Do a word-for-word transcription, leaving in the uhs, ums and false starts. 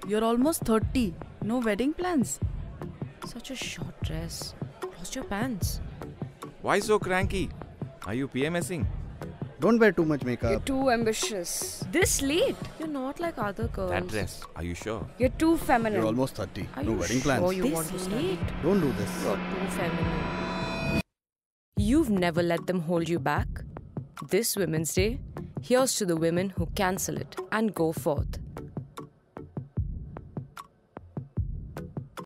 You're almost thirty. No wedding plans? Such a short dress. Lost your pants. Why so cranky? Are you PMSing? Don't wear too much You're makeup. too ambitious. This late? You're not like other girls. That dress, are you sure? You're too feminine. You're almost thirty. Are no you wedding sure plans. you This want to study? late? Don't do this. You're too feminine. You've never let them hold you back. This Women's Day, here's to the women who cancel it and go forth.